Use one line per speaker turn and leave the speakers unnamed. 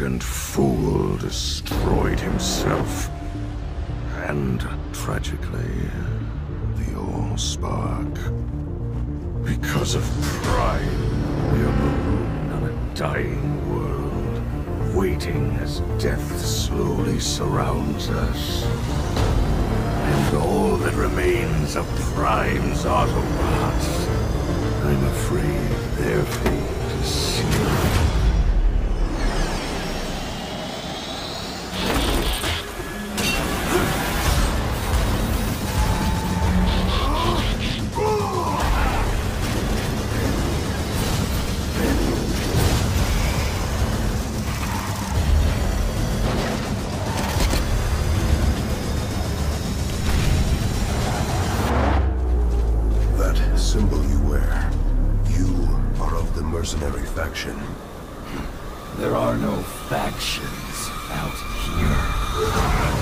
arrogant fool destroyed himself. And, tragically, the Allspark. Because of pride, we are marooned on a dying world, waiting as death slowly surrounds us. And all that remains of Prime's Autobots, I'm afraid their fate is sealed.
Symbol you wear. You are of the mercenary faction.
There are no factions out here.